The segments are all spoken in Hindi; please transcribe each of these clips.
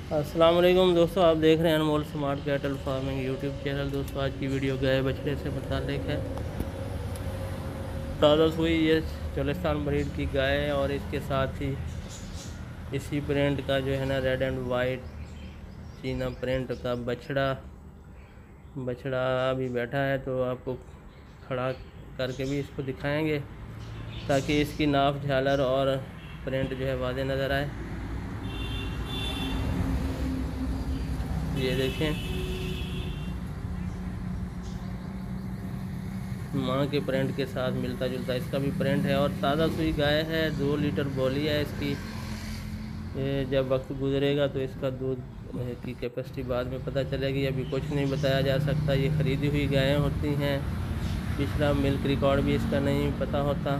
अस्सलाम वालेकुम दोस्तों, आप देख रहे हैं Anmol smart cattle farming YouTube channel. दोस्तों आज की वीडियो गाय बछड़े से मुतालिक है। ताज़ा हुई ये चोलिस्तान ब्रीड की गाय है और इसके साथ ही इसी प्रिंट का जो है ना रेड एंड वाइट चीना प्रिंट का बछड़ा अभी बैठा है, तो आपको खड़ा करके भी इसको दिखाएंगे ताकि इसकी नाप झालर और प्रिंट जो है वाज़े नज़र आए। ये देखें, माँ के प्रिंट के साथ मिलता जुलता इसका भी प्रिंट है और ताज़ा सुई गाय है। 2 लीटर बोली है इसकी। जब वक्त गुजरेगा तो इसका दूध की कैपेसिटी बाद में पता चलेगी, अभी कुछ नहीं बताया जा सकता। ये ख़रीदी हुई गायें होती हैं, पिछला मिल्क रिकॉर्ड भी इसका नहीं पता होता।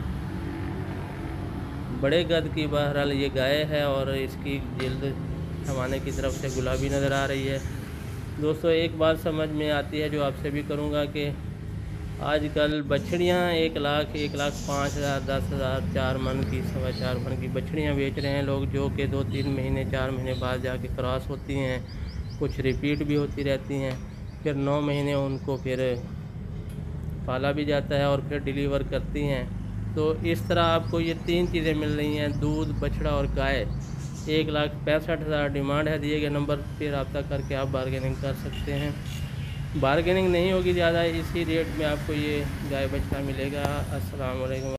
बड़े कद की बहरहाल ये गाय है और इसकी जिल्द हमारे की तरफ से गुलाबी नज़र आ रही है। दोस्तों एक बात समझ में आती है जो आपसे भी करूँगा कि आजकल बछड़ियाँ 1 लाख 5,000 10,000 4 मन की 4.25 मन की बछड़ियाँ बेच रहे हैं लोग, जो कि 2-3 महीने 4 महीने बाद जाके क्रॉस होती हैं, कुछ रिपीट भी होती रहती हैं, फिर 9 महीने उनको फिर पाला भी जाता है और फिर डिलीवर करती हैं। तो इस तरह आपको ये 3 चीज़ें मिल रही हैं, दूध, बछड़ा और गाय। 1,65,000 डिमांड है। दिए गए नंबर पर रब्ता करके आप बारगेनिंग कर सकते हैं। बारगेनिंग नहीं होगी ज़्यादा, इसी रेट में आपको ये गाय बछड़ा मिलेगा। अस्सलाम वालेकुम।